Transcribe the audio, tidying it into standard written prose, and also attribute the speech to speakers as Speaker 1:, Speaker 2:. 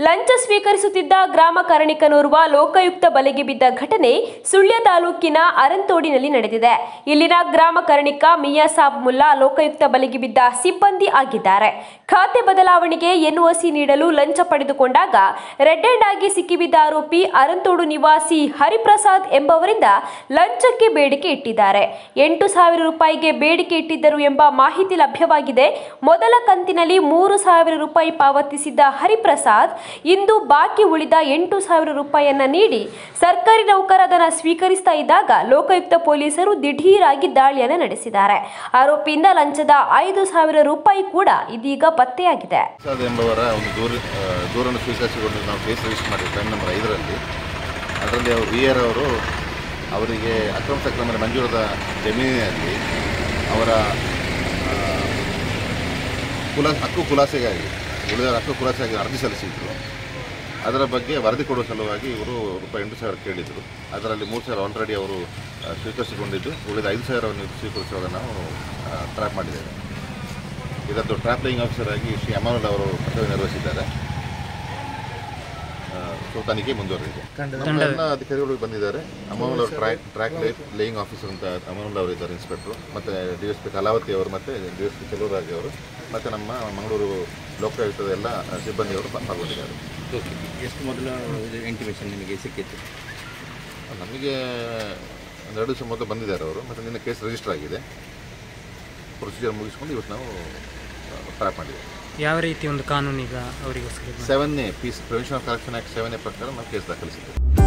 Speaker 1: ಲಂಚ ಸ್ವೀಕರಿಸುತ್ತಿದ್ದ ಗ್ರಾಮ ಕರಣಿಕನೋರ್ವ ಲೋಕಾಯುಕ್ತ ಬಲೆಗೆ ಬಿದ್ದ ಘಟನೆ ಸುಳ್ಯ ತಾಲೂಕಿನ ಅರಂತೋಡಿನಲ್ಲಿ ನಡೆದಿದೆ. ಇಲ್ಲಿನ ಗ್ರಾಮ ಕರಣಿಕ ಮಿಯಾ ಸಾಬ್ ಮುಲ್ಲಾ ಲೋಕಾಯುಕ್ತ ಬಲೆಗೆ ಬಿದ್ದ ಸಿಬ್ಬಂದಿ ಆಗಿದ್ದಾರೆ. ಖಾತೆ ಬದಲಾವಣೆಗೆ ಎನ್ಒಸಿ ನೀಡಲು ಲಂಚ ಪಡೆದುಕೊಂಡಾಗ ರೆಡ್ ಹ್ಯಾಂಡ್ ಆಗಿ ಸಿಕ್ಕಿಬಿದ್ದ ಆರೋಪಿ ಅರಂತೋಡು ನಿವಾಸಿ ಹರಿಪ್ರಸಾದ್ ಎಂಬವರಿಂದ ಲಂಚಕ್ಕೆ ಬೇಡಿಕೆ ಇಟ್ಟಿದ್ದಾರೆ. 8,000 ರೂಪಾಯಿಗೆ ಬೇಡಿಕೆ ಇಟ್ಟಿದ್ದರು ಎಂಬ ಮಾಹಿತಿ ಲಭ್ಯವಾಗಿದೆ. ಮೊದಲ ಕಂತಿನಲ್ಲಿ 3,000 ರೂಪಾಯಿ ಪಾವತಿಸಿದ್ದ ಹರಿಪ್ರಸಾದ್ ಇಂದು ಬಾಕಿ ಉಳಿದ 8,000 ರೂಪಾಯಿಯನ್ನ ನೀಡಿ ಸರ್ಕಾರಿ ನೌಕರ ಅದನ್ನು ಸ್ವೀಕರಿಸ್ತಾ ಇದ್ದಾಗ ಲೋಕಾಯುಕ್ತ ಪೊಲೀಸರು ದಿಢೀರಾಗಿ ದಾಳಿಯನ್ನು ನಡೆಸಿದ್ದಾರೆ. ಆರೋಪಿಯಿಂದ ಲಂಚದ 5,000 ರೂಪಾಯಿ ಕೂಡ ಇದೀಗ ಪತ್ತೆಯಾಗಿದೆ.
Speaker 2: ಎಂಬವರ ಒಂದು ದೂರನ್ನು ಸ್ವೀಕರಿಸಿಕೊಂಡು ನಾವು ಕೇಸ್ ರಿಜಿಸ್ಟರ್ ಮಾಡಿದ್ವಿ ಟೈಮ್ ನಂಬರ್ 5ರಲ್ಲಿ. ಅದರಲ್ಲಿ ಅವರು ವಿಆರ್ ಅವರು ಅವರಿಗೆ ಅಕ್ರಮ ಸಕ್ರಮ ಮಂಜೂರಾದ ಜಮೀನಿನಲ್ಲಿ ಅವರ ಹಕ್ಕು ಖುಲಾಸೆಗಾಗಿ ಅರ್ಜಿ ಸಲ್ಲಿಸಿದ್ರು. ಅದರ ಬಗ್ಗೆ ವರದಿ ಕೊಡುವ ಸಲುವಾಗಿ ಇವರು ರೂಪಾಯಿ 8,000 ಕೇಳಿದರು. ಅದರಲ್ಲಿ 3,000 ಆಲ್ರೆಡಿ ಅವರು ಸ್ವೀಕರಿಸಿಕೊಂಡಿದ್ದು, ಉಳಿದ 5,000 ಸ್ವೀಕರಿಸುವುದನ್ನು ನಾವು ಟ್ರ್ಯಾಪ್ ಮಾಡಿದ್ದೇವೆ. ಇದರದ್ದು ಟ್ರ್ಯಾಪ್ಲಿಂಗ್ ಆಫೀಸರ್ ಆಗಿ ಶ್ರೀ ಅಮಾನುಲ್ ಅವರು ಕರ್ತವ್ಯ ನಿರ್ವಹಿಸಿದ್ದಾರೆ. ಸೊ ತನಿಖೆ ಮುಂದುವರೆದಿದೆ. ಎಲ್ಲ ಅಧಿಕಾರಿಗಳು ಬಂದಿದ್ದಾರೆ. ಅಮಾನುಲ್ ಅವರು ಟ್ರ್ಯಾಕ್ ಲೇಯಿಂಗ್ ಆಫೀಸರ್ ಅಂತ ಅಮಾನುಲ್ ಅವರು ಇದ್ದಾರೆ, ಇನ್ಸ್ಪೆಕ್ಟರ್, ಮತ್ತು DSP ಕಲಾವತಿ ಅವರು, ಮತ್ತು DSP ಚೆಲುವರಾಜ್ ಅವರು, ಮತ್ತು ನಮ್ಮ ಮಂಗಳೂರು ಲೋಕಾಯುಕ್ತದ ಎಲ್ಲ ಸಿಬ್ಬಂದಿಯವರು ಪಾಲ್ಗೊಂಡಿದ್ದಾರೆ.
Speaker 3: ಎಷ್ಟು ಮೊದಲ ಇಂಟಿಮೇಷನ್ ನಿಮಗೆ ಸಿಕ್ಕಿತ್ತು?
Speaker 2: ನಮಗೆ 2 ದಿವಸ ಮೊದಲು ಬಂದಿದ್ದಾರೆ ಅವರು, ಮತ್ತು ನಿನ್ನೆ ಕೇಸ್ ರಿಜಿಸ್ಟರ್ ಆಗಿದೆ. ಪ್ರೊಸೀಜರ್ ಮುಗಿಸ್ಕೊಂಡು ಇವತ್ತು ನಾವು ಟ್ರ್ಯಾಪ್ ಮಾಡಿದ್ದೇವೆ.
Speaker 4: ಯಾವ ರೀತಿ ಒಂದು ಕಾನೂನು ಈಗ ಅವರಿಗೋಸ್ಕರ
Speaker 2: 7A peace prevention of corruption act 7A ಪ್ರಕಾರ ನಾವು ಕೇಸ್ ದಾಖಲಿಸಿದ್ದೇವೆ.